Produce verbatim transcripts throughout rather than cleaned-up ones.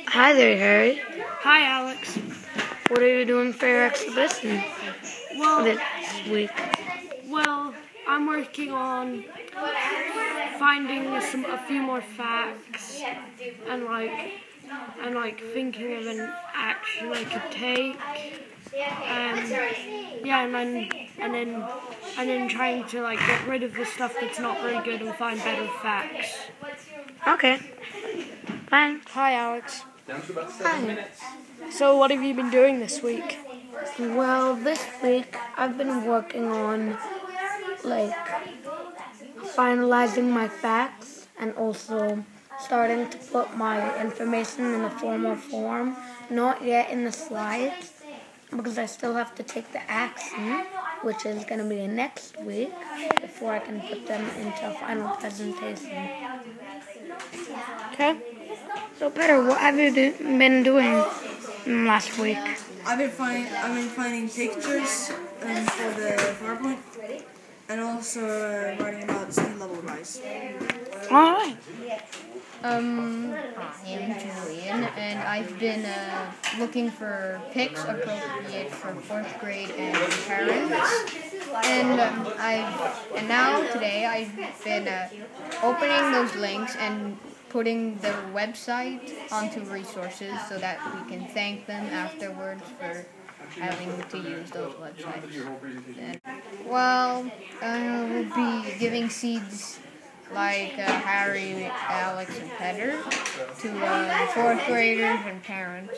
Hi there, Harry. Hi, Alex. What are you doing for your exhibition Well, this week? well, I'm working on finding some a few more facts and like and like thinking of an action I could take. Um, yeah, and then and then and then trying to like get rid of the stuff that's not very good and find better facts. Okay. Fine. Hi, Alex. Hi. So, what have you been doing this week? Well, this week I've been working on like finalizing my facts and also starting to put my information in a formal form. Not yet in the slides because I still have to take the action, which is going to be next week, before I can put them into a final presentation. Okay. So, Peter, what have you do- been doing last week? I've been finding I've been finding pictures um, for the PowerPoint, and also uh, writing about sea level rise. All right. Um, I am Julian, and I've been uh, looking for pics appropriate for fourth grade and parents. And um, I've and now today I've been uh, opening those links and putting their website onto resources so that we can thank them afterwards for having to use those websites. And, well, uh, we'll be giving seeds like uh, Harry, Alex, and Peter to uh, fourth graders and parents.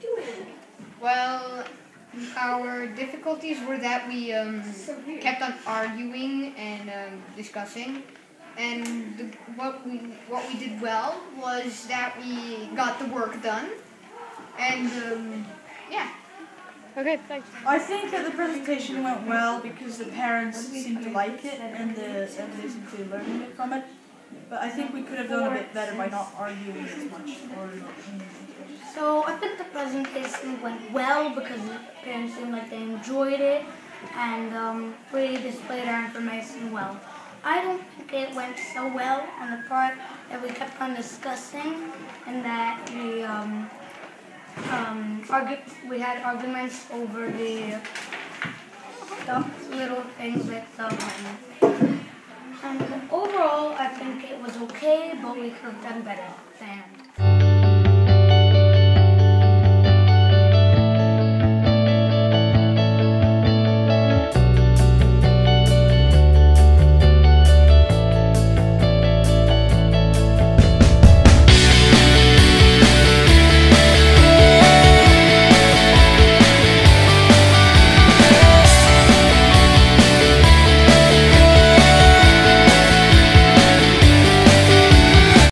Well, our difficulties were that we um, kept on arguing and um, discussing, and the, what we what we did well was that we got the work done, and um, yeah. Okay, thanks. I think that the presentation went well because the parents seemed to like it and the and they seemed to be learning it from it. But I think we could have done a bit better by not arguing as much. Or So I think the presentation went well because the parents seemed like they enjoyed it and um, really displayed our information well. I don't think it went so well on the part that we kept on discussing and that we um, um, argu- we had arguments over the, the little things like the and overall I think it was okay, but we could have done better.